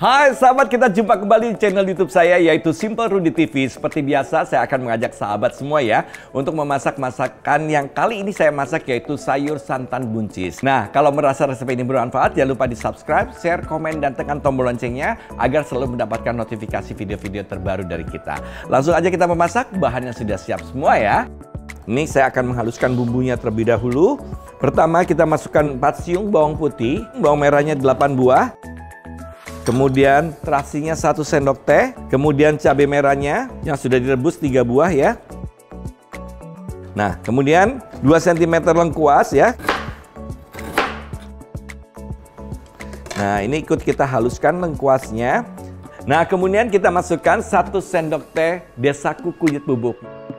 Hai sahabat, kita jumpa kembali di channel YouTube saya yaitu Simple Rudy TV. Seperti biasa saya akan mengajak sahabat semua ya untuk memasak masakan yang kali ini saya masak yaitu sayur santan buncis. Nah, kalau merasa resep ini bermanfaat jangan lupa di subscribe, share, komen, dan tekan tombol loncengnya agar selalu mendapatkan notifikasi video-video terbaru dari kita. Langsung aja kita memasak, bahannya sudah siap semua ya. Ini saya akan menghaluskan bumbunya terlebih dahulu. Pertama kita masukkan 4 siung bawang putih, bawang merahnya 8 buah. Kemudian terasinya 1 sendok teh, kemudian cabai merahnya yang sudah direbus 3 buah ya. Nah, kemudian 2 cm lengkuas ya. Nah, ini ikut kita haluskan lengkuasnya. Nah, kemudian kita masukkan 1 sendok teh desaku kunyit bubuk.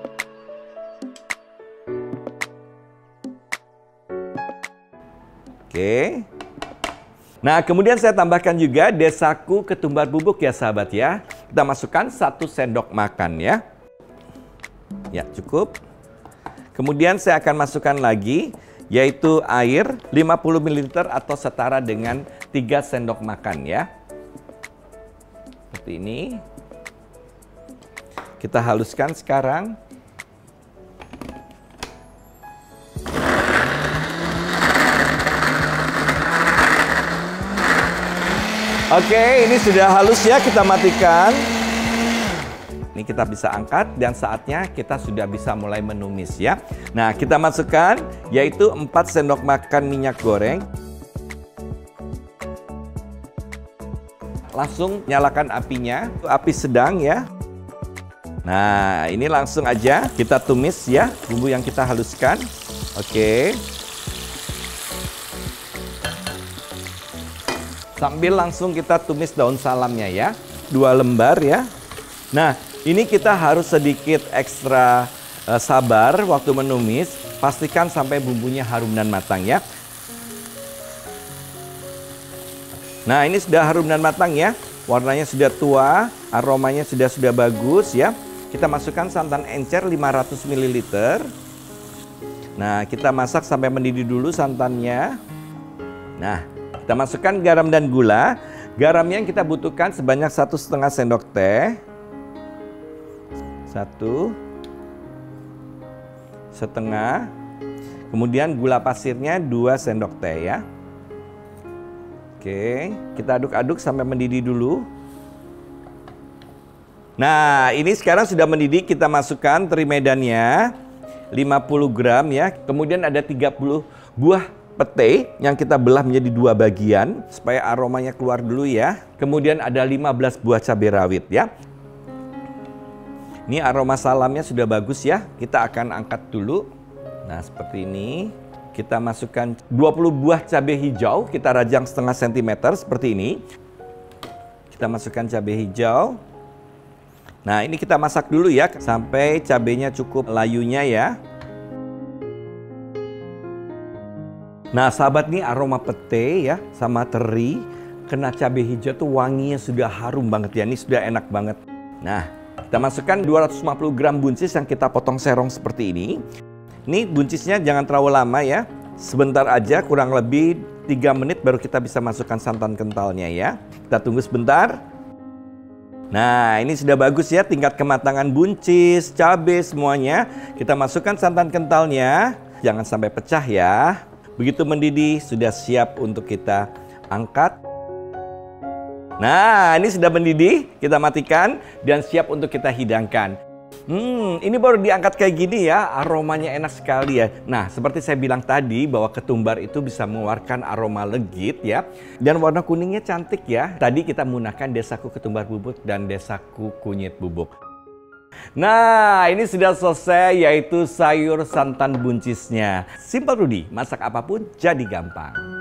Oke. Nah, kemudian saya tambahkan juga desaku ketumbar bubuk ya sahabat ya. Kita masukkan 1 sendok makan ya. Ya, cukup. Kemudian saya akan masukkan lagi yaitu air 50 ml atau setara dengan 3 sendok makan ya. Seperti ini. Kita haluskan sekarang. Oke, ini sudah halus ya, kita matikan. Ini kita bisa angkat dan saatnya kita sudah bisa mulai menumis ya. Nah, kita masukkan yaitu 4 sendok makan minyak goreng. Langsung nyalakan apinya, api sedang ya. Nah, ini langsung aja kita tumis ya, bumbu yang kita haluskan. Oke. Sambil langsung kita tumis daun salamnya ya, 2 lembar ya. Nah, ini kita harus sedikit ekstra sabar waktu menumis. Pastikan sampai bumbunya harum dan matang ya. Nah, ini sudah harum dan matang ya. Warnanya sudah tua, aromanya sudah bagus ya. Kita masukkan santan encer 500 ml. Nah, kita masak sampai mendidih dulu santannya. Nah, kita masukkan garam dan gula. Garamnya yang kita butuhkan sebanyak 1,5 sendok teh. 1,5. Kemudian gula pasirnya 2 sendok teh ya. Oke, kita aduk-aduk sampai mendidih dulu. Nah, ini sekarang sudah mendidih, kita masukkan teri medannya 50 gram ya. Kemudian ada 30 buah pete yang kita belah menjadi 2 bagian supaya aromanya keluar dulu ya. Kemudian ada 15 buah cabai rawit ya. Ini aroma salamnya sudah bagus ya. Kita akan angkat dulu. Nah, seperti ini. Kita masukkan 20 buah cabai hijau, kita rajang setengah sentimeter seperti ini. Kita masukkan cabai hijau. Nah, ini kita masak dulu ya sampai cabainya cukup layunya ya. Nah, sahabat, nih aroma pete ya sama teri kena cabai hijau tuh wanginya sudah harum banget ya. Ini sudah enak banget. Nah, kita masukkan 250 gram buncis yang kita potong serong seperti ini. Ini buncisnya jangan terlalu lama ya. Sebentar aja, kurang lebih 3 menit baru kita bisa masukkan santan kentalnya ya. Kita tunggu sebentar. Nah, ini sudah bagus ya tingkat kematangan buncis, cabai semuanya. Kita masukkan santan kentalnya. Jangan sampai pecah ya. Begitu mendidih, sudah siap untuk kita angkat. Nah, ini sudah mendidih, kita matikan dan siap untuk kita hidangkan. Ini baru diangkat kayak gini ya, aromanya enak sekali ya. Nah, seperti saya bilang tadi bahwa ketumbar itu bisa mengeluarkan aroma legit ya. Dan warna kuningnya cantik ya. Tadi kita menggunakan desaku ketumbar bubuk dan desaku kunyit bubuk. Nah, ini sudah selesai yaitu sayur santan buncisnya. Simple Rudy, masak apapun jadi gampang.